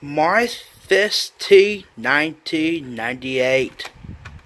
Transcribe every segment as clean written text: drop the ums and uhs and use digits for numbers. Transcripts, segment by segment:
March 15, 1998.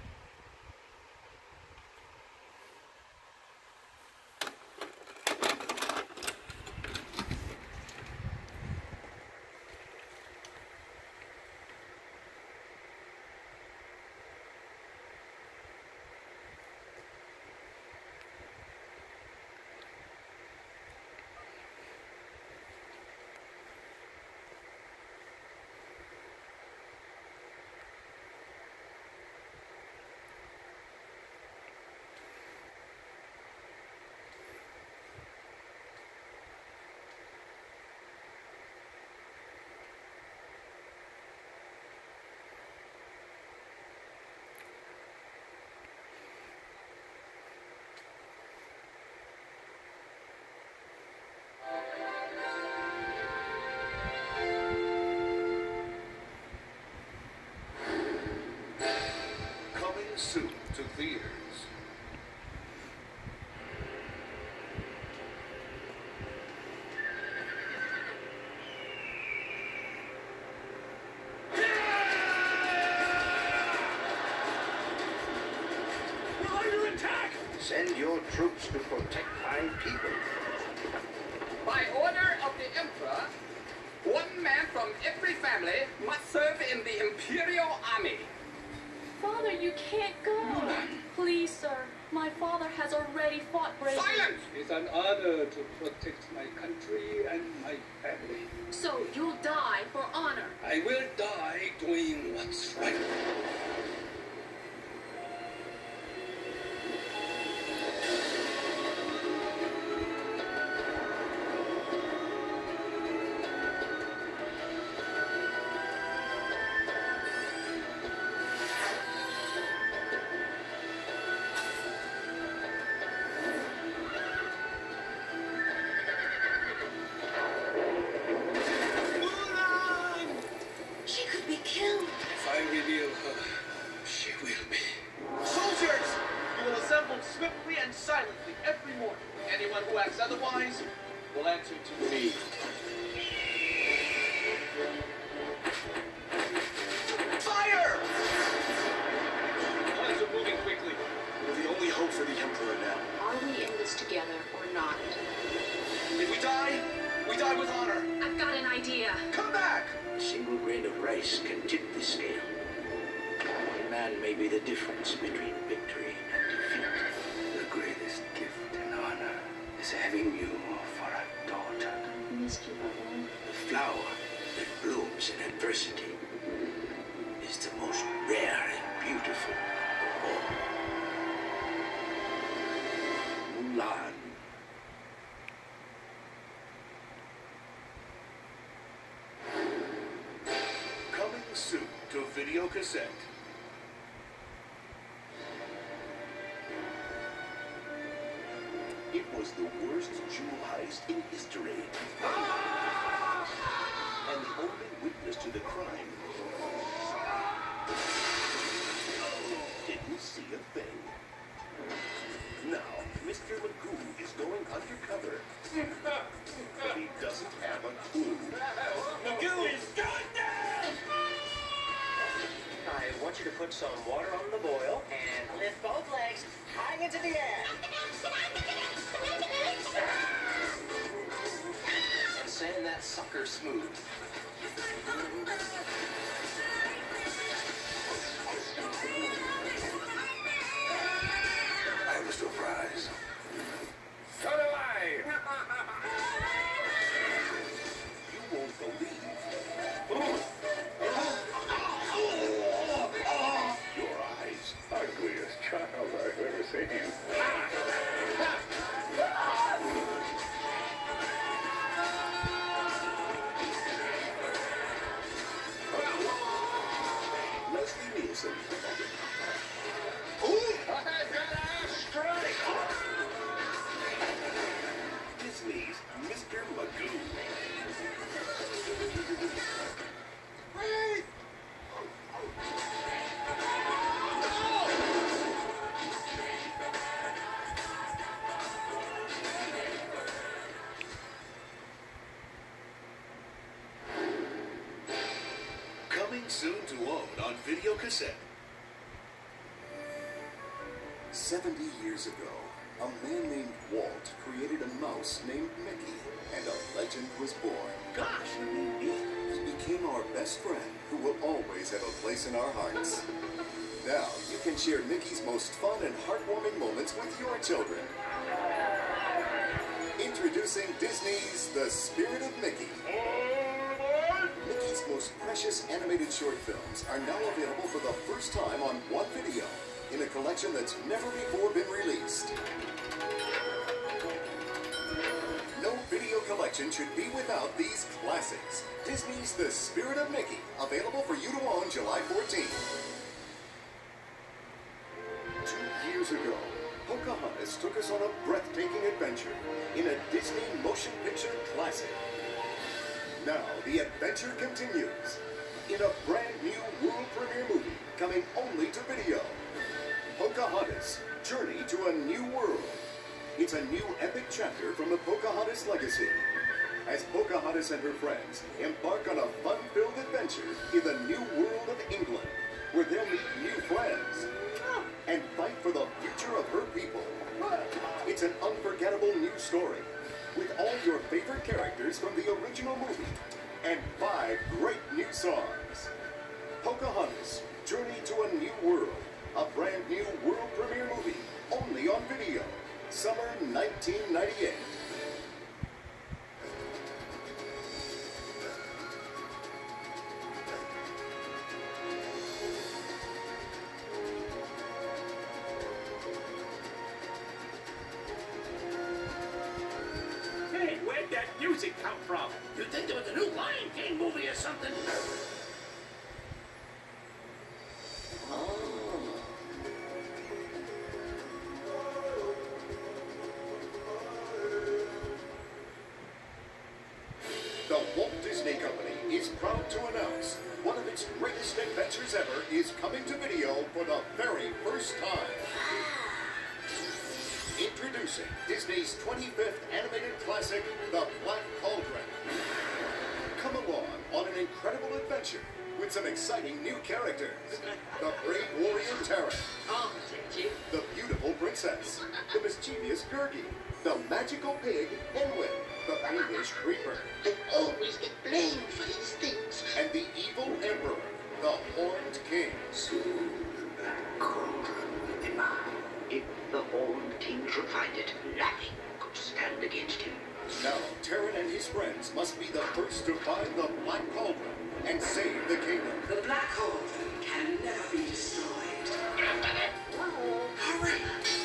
Soon to theaters. We're under attack! Send your troops to protect my people. By order of the Emperor, one man from every family must serve in the Imperial Army. Father, you can't go. Please, sir. My father has already fought bravely. Silence! It's an honor to protect my country and my family. So you'll die for honor. I will die doing what's right. She could be killed. If I reveal her, she will be. Soldiers! You will assemble swiftly and silently every morning. Anyone who acts otherwise will answer to me. Fire! Plans are moving quickly. We're the only hope for the Emperor now. Are we in this together or not? If we die with honor. I've got an idea. Come back! A single grain of rice can tip the scale. One man may be the difference between victory and defeat. The greatest gift and honor is having you for a daughter. I missed you, Papa. The flower that blooms in adversity is the most rare and beautiful of all. Mulan. Coming soon to video cassette. It was the worst jewel heist in history. And the only witness to the crime didn't see a thing. Now, Mr. Magoo is going undercover. But he doesn't have a clue. Magoo is gone down! I want you to put some water on the boil and lift both legs high into the air. And sand that sucker smooth. I have a surprise. So do I! You won't believe. Your eyes. Ugliest child I've ever seen. Leslie Nielsen. Disney's Mr. Magoo. Wait! Coming soon to own on video cassette. 70 years ago, a man named Walt created a mouse named Mickey, and a legend was born. Gosh, you mean me? He became our best friend, who will always have a place in our hearts. Now, you can share Mickey's most fun and heartwarming moments with your children. Introducing Disney's The Spirit of Mickey. Mickey's most precious animated short films are now available for the first time on one video, in a collection that's never before been released. No video collection should be without these classics. Disney's The Spirit of Mickey, available for you to own July 14th. 2 years ago, Pocahontas took us on a breathtaking adventure in a Disney motion picture classic. Now, the adventure continues in a brand new world premiere movie coming only to video. Pocahontas, Journey to a New World. It's a new epic chapter from the Pocahontas legacy, as Pocahontas and her friends embark on a fun-filled adventure in the new world of England, where they'll meet new friends and fight for the future of her people. It's an unforgettable new story, with all your favorite characters from the original movie, and 5 great new songs. Pocahontas, Journey to a New World, a brand new world premiere movie, only on video, summer 1998. Hey, where'd that music come from? You think there was a new Lion King movie or something? The Walt Disney Company is proud to announce one of its greatest adventures ever is coming to video for the very first time. Introducing Disney's 25th animated classic, The Black Cauldron. Come along on an incredible adventure with some exciting new characters. The brave warrior Terran, the beautiful princess, the mischievous Gurgi, the magical pig Henwin, the fiendish Creeper, They always get blamed for these things. and the evil Emperor, the Horned King. Soon the Black Cauldron will be mine. If the Horned King should find it, nothing could stand against him. Now, Terran and his friends must be the first to find the Black Cauldron and save the kingdom. The Black Cauldron can never be destroyed. Hurry!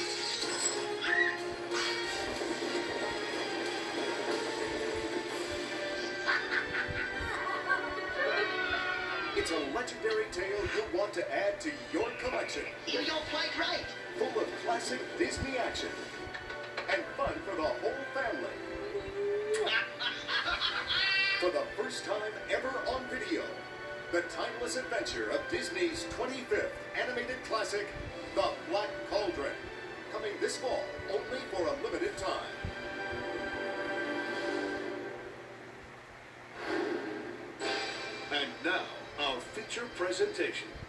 It's a legendary tale you'll want to add to your collection. You're quite right. Full of classic Disney action and fun for the whole family. For the first time ever on video, the timeless adventure of Disney's 25th animated classic, The Black Cauldron. Coming this fall, only for a limited time. And now, our feature presentation.